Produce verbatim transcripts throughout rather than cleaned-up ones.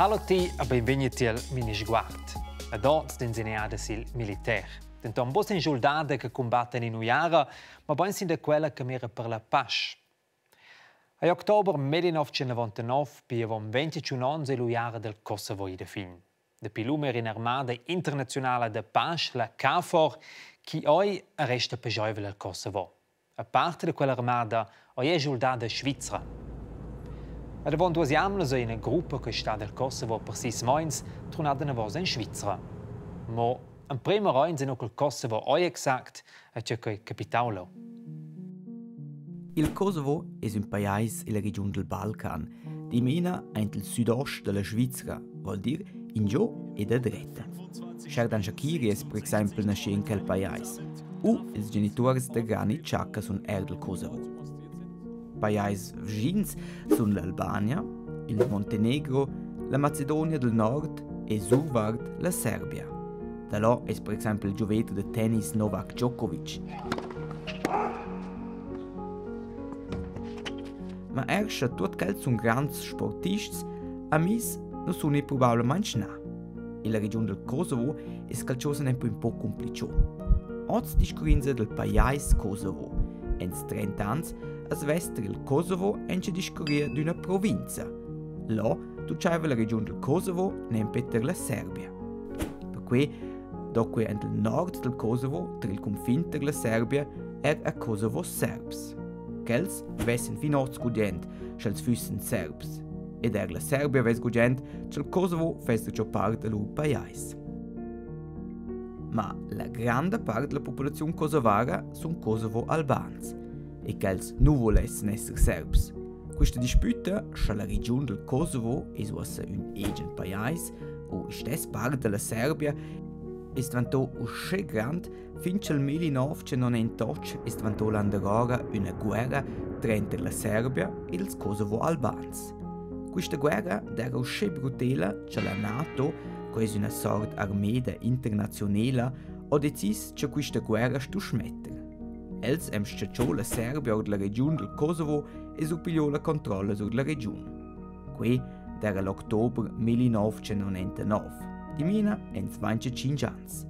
Hallo ti e benvenuti al Minisguard. Ad oggi tenzioniada sil militare. Tentom bos in soldati che combattono in Ujara, ma poi sin da quella che mira per la pace. A ottobre millenovecentonovantanove piavon venticinque anni l'Ujara del Kosovo in fin. De pilumer in armata internazionale de pace, la KFOR, che oggi resta pejoivel al Kosovo. A parte di quell'armata, oggi è soldati svizzera. A davon due anni è una gruppa che sta del Kosovo per sei mesi tornata una volta in Svizzera. Ma in prima round sind auch il Kosovo oggi gesagt, a ciò che è capitolo. Il Kosovo è un paese nella regione del Balcan, di mena nel sud-est della Svizzera, vuol dire in giù e da dretta. Sherdan Shakiri è per esempio nasce in quel paese, u i genitori di Granit Xhaka sono er del Kosovo. Paesi vicini sono l'Albania, il Montenegro, la Macedonia del Nord e survard la Serbia. Da là è per esempio il giovedì di tennis Novak Djokovic. Ma erst tutti quelli sono grandi sportisti, a me non sono probabilmente na. E la regione del Kosovo è calciosa un po' un po' complicato. Oggi discorriamo del paese Kosovo. In trenta anni, a svestre il Kosovo è discorria di una provincia. Là, tu c'hai la regione del Kosovo, non per la Serbia. Per cui, dopo nel nord del Kosovo, tra il confine per la Serbia, è a Kosovo Serbs. Quels vessen fino a scudent, che fussen Serbs. Ed er la Serbia ves scudent, che il Kosovo fesse già parte del paese. Ma la grande parte della popolazione kosovara sono kosovo-albans e quels non volessero essere serbs. Questa disputa, che la regione del Kosovo è un egen paese o stessa parte della Serbia, è diventata così grande fin che nel millenovecentonovantotto è diventata l'androra una guerra tra la Serbia e il Kosovo-albans. Questa guerra era così brutale che la NATO, che è una sorta armata internazionale, ha deciso che questa guerra stu smettere. Els hem scacciò la Serbia o la regione del Kosovo e suppigliò la controllo sulla regione. Qui era l'ottobre millenovecentonovantanove, di mina en venticinque anni.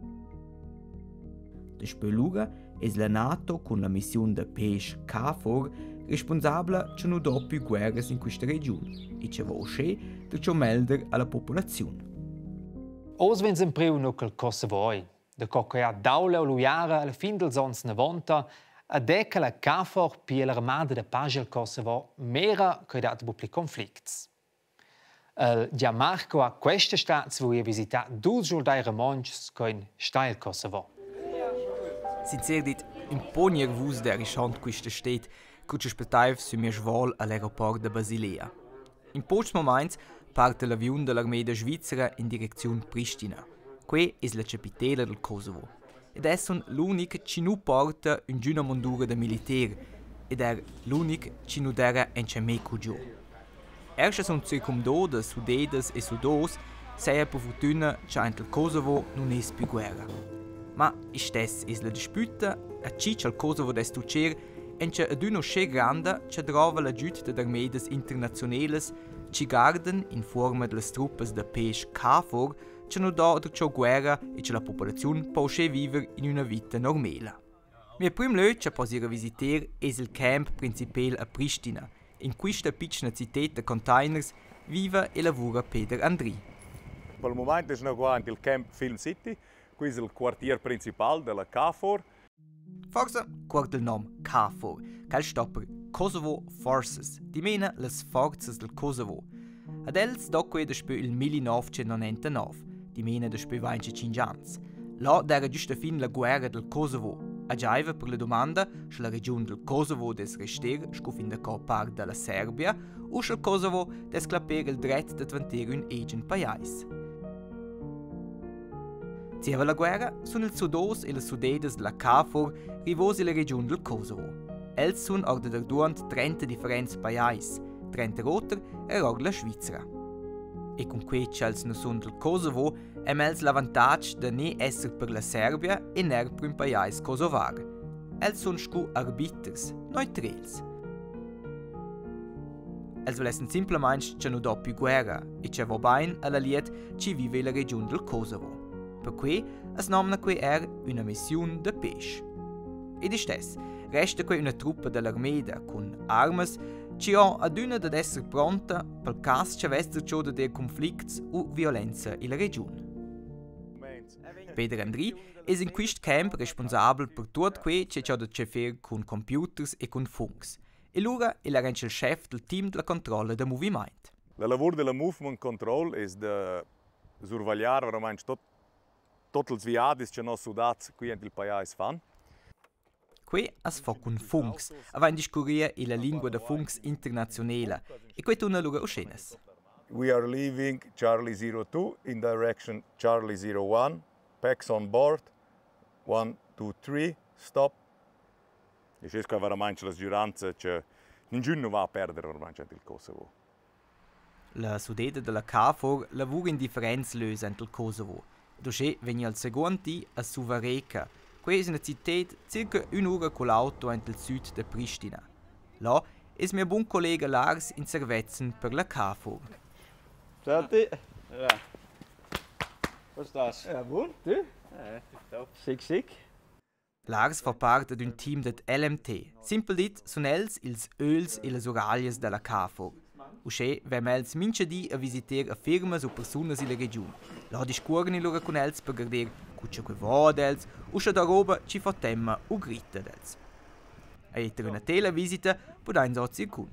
Dopo l'ura è la NATO con la missione de pace KFOR responsabile che non ha più guerre in questa regione e che va uscire per ciò meldere alla popolazione. Os wenn in priu no col Kosovo oi, de cocca daula o luiara alla fin dels ans novanta, a deca la KFOR per l'armata de pace al Kosovo mera che dat bu pli conflicts. Il Gianmarco a questa stats vuoi visitare due soldati romanci che sta il Kosovo. Sincer dit, un po' nervoso da risciant questa stet, che ci aspettava su mio svol all'aeroporto di Basilea. In pochi momenti parte l'avion dell'armata svizzera in direzione Pristina. Qui è la capitale del Kosovo. Ed è l'unico che non porta un giuna mondura da militare ed è l'unico che non era in Cemeco giù. Erst sono circumdò sudedes e sudos, sei per fortuna che il Kosovo non è più guerra. Ma stessa è la disputa a ci che il Kosovo è stuccer e che ad uno sce grande che trova l'aiuto delle armate internazionali ci guardano in forma delle truppe da pace KFOR che non dà ciò guerra e che la popolazione può vivere in una vita normale. Mio primo luogo che posso visitare è il camp principale a Pristina. In questa piccola città di containers vive e lavora Peter Andri. Per il momento siamo qua nel camp Film City, qui è il quartiere principale della KFOR. Forse guarda il nome KFOR, che sta per Kosovo Forces, di mena le forze del Kosovo. Ad els dopo dopo il millenovecentonovantanove, di mena dopo venticinque anni. Là era giusto fin la guerra del Kosovo. Agiaiva per la domanda se la regione del Kosovo des rester scufin da parte della Serbia o se il Kosovo des clapere il dritto di diventare un egen paese. Zieva la guerra sono il sudos e le sudedes della KFOR rivosi la regione del Kosovo. Els sono orda der duant trenta differenti paesi, trenta rotter e orda la Svizzera. E con quei chels non sono del Kosovo, è els l'avantaggio di non essere per la Serbia e non per un paese kosovar. Els sono scu arbiters, neutrals. Els volessan simplemente che non do più guerra e che va bene alla liet ci vive la regione del Kosovo. Per cui es nomina que er una missione de pesce. E di stes, resta que una truppa dell'armeda con armas ci ha aduna ad essere pronta per caso che avesse ciò de conflitti o violenza in la regione. Peter Andri è in questo camp responsabile per tutto quello che ha a fare con computers e con funks. E allora è il chef del team della controllo del movimento. Il lavoro della movement control è di sorvegliare veramente tutte le sviate che i nostri soldati qui nel paese fanno. Qui es fa con funks, avanti discorrere la lingua de funks internazionale, e questo è una loro oscenes. We are leaving Charlie zero two in direction Charlie zero one. Packs on board. one, two, three, stop. E questa è veramente la giuranza che nessuno va a perdere ormai nel Kosovo. La sudeta della KFOR lavora in differenze löse nel Kosovo. Doce venne al secondo dì a Suvareca. Questa è una città circa un'ora con l'auto nel sud di Pristina. Là è mio buon collega Lars in servizio per la KFOR. Ciao a te. Ja. Come stai? Ja, buon. Tu? Ja, top. Sick, sick. Lars fa parte di un team del L M T. Simpel dit sono els ils öls e le oraglies della KFOR. Usce vem els mince di a visitare a firmas o personas in la regione. Là discorren loro con els per gradere cuccia che va dels, usce da roba ci fa temma o grita dels. E per una televisita podein so circun.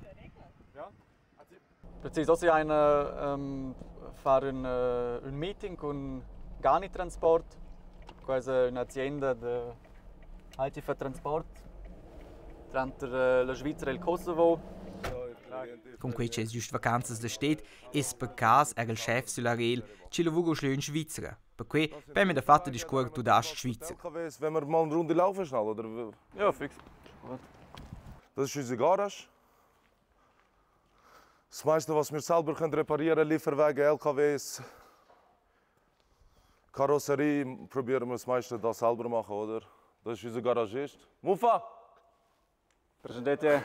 Precis, också eine ähm, fare un, un meeting con Gani Transport, quasi un'azienda di I T für Transport tra la Svizzera e il Kosovo. Con quei c'è giusto vacanze da stet, es per caso era il chef sulla rail ci lavora schnell in Svizzera. Per cui, per me da fatta di scuola tu das Schweizer. Wenn wir mal eine Runde laufen schnell, oder? Ja, fix. Das ist unsere Garage. Das meiste, was wir selber können reparieren, Lieferwagen, L K Ws, Karosserie, probieren wir das meiste da selber machen, oder? Das ist unser Garagist. Mufa! Presentate.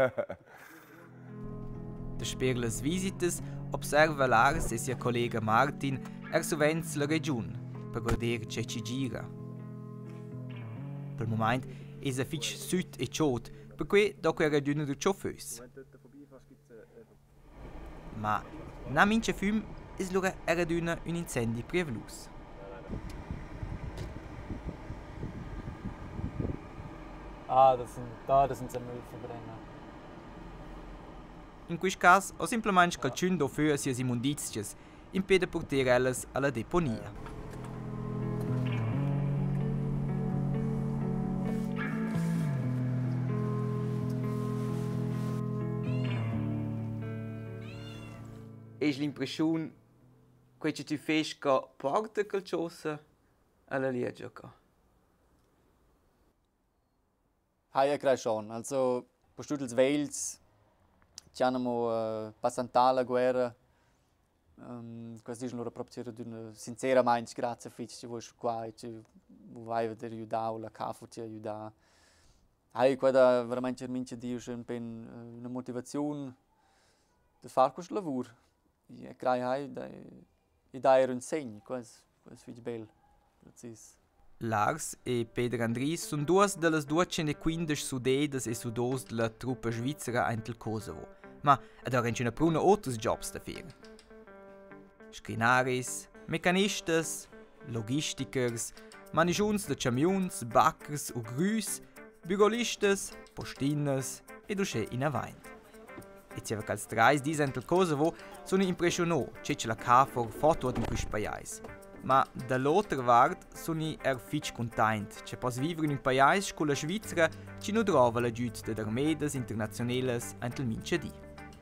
Da per le visites observa Lars e sia collega Martin er sovens la regione per guardare che ci gira. Per il momento è a fitch sud e ciot, per cui dopo era d'una di chauffeurs. Ma na mince fum is lura era d'una un incendi prevelus. Ah, das sind, da das sind die Müllverbrenner. In questo caso ho semplicemente calciun do für sia immundizias, impede portare ellas alla deponia. È l'impressione che tu fai che porta qualcosa alla legge. Ah, ja, credo schon. Also, per tutti i Wales, abbiamo uh, passato la guerra. Um, questo è loro proprio di una sincera mente, grazie a Fitch, che vuoi qua, che vuoi vedere aiutare, la capo ti aiuta. Hai quella veramente mince di una motivazione di fare questo lavoro. E credo che dai un segno, questo è bello. Precis. Lars e Peter Andris sono due delle duecentoquindici sudedes e sudos della truppa svizzera nel Kosovo. Ma ad ora c'è una altri jobs da fare. Scrinaris, mecanistas, logistikers, manisciuns de camions, backers o grüs, bürolistas, postinas e dusce in avanti. E c'è che als treis di nel Kosovo sono impressionati che la KFOR foto in questo paese. Ma dall'altra parte sono er fitch contenti che posso vivere in un paese con la Svizzera che non trova l'aiuto delle armate internazionali nel mince di.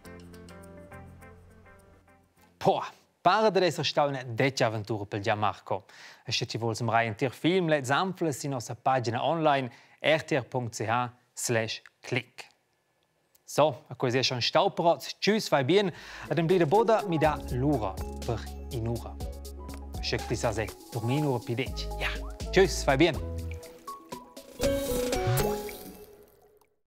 Boah, pare di essere stata una deccia avventura per Gianmarco. E se ti vuoi sembrare un film, le zample sulla nostra pagina online r t r punto c h slash click. So, a così è un staupero, tschüss, vai bien, e dan blida boda mi da l'ora per in'ora. Schickt die Sase, dormir nur Pidec. Ja, tschüss, vai bien.